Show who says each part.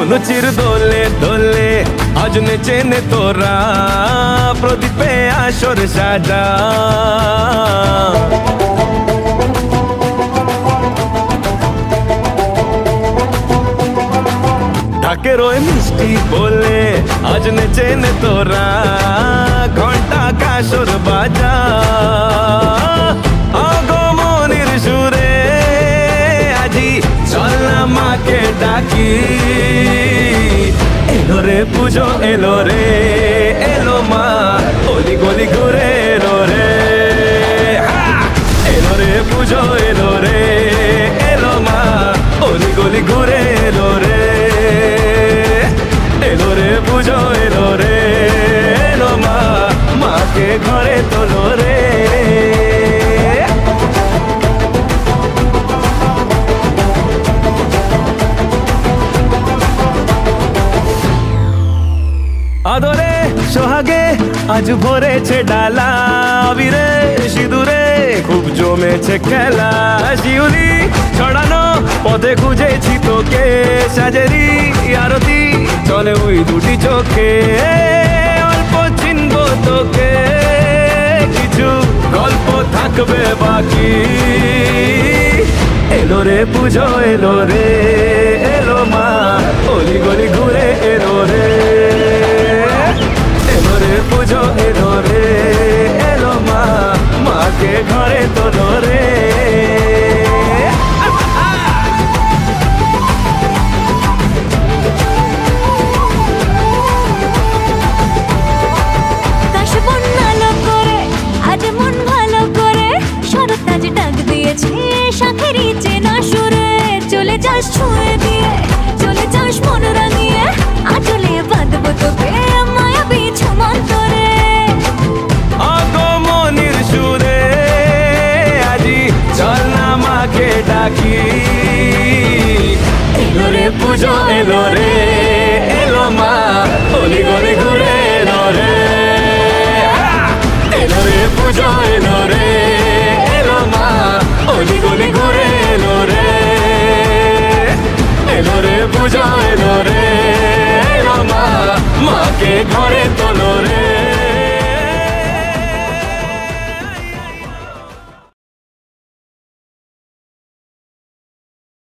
Speaker 1: অনুচির দোলে দোলে আজ নেচে নে তোরা, প্রদীপে আসর সাজা। ঢাকের ওই মিষ্টি বলে আজ নেচে নে তোরা, ঘন্টা কাসর বাজা। আগমনের সুরে আজি চল না মাকে ডাকি, এলো রে পুজো এলো রে, এলো মা অলি গলি ঘুরে এলো রে। এলো রে পুজো এলো রে, এলো মা অলি গলি ঘুরে এলো রে। এলো রে পুজো এলো রে, এলো মা মাকে ঘরে তোলো রে। আদরে সোহাগে আজ ভরেছে ডালা, আবিরে সিঁদুরে খুব জমেছে খেলা। শিউলি ছড়ানো পথে খুঁজেছি তোকে, সাজেরি আরতি চলে ওই দুটি চোখে। অল্প চিনব তোকে, কিছু গল্প থাকবে বাকি। এলো রে পুজো এলো রে, এলো মা অলি গলি ঘুরে এলো রে। এলো রে পুজো এলো রে, এলো মা মাকে ঘরে তোলো রে।
Speaker 2: শাখেরি চেনা সুরে চলে যাস ছুঁয়ে দিয়ে, চলে যাস মন রাঙিয়ে, আঁচলে বাঁধবো তোকে মায়াবী ছুমন্তরে।
Speaker 1: আগমনের সুরে আজি চল না মাকে ডাকি, এলো রে পুজো এলো রে, এলো মা অলি গলি ঘুরে এলো রে। এলো রে পুজো এলো রে, এলো মা অলি গলি ঘুরে এলো রে। এলো রে পুজো এলো রে, এলো মা মাকে ঘরে তো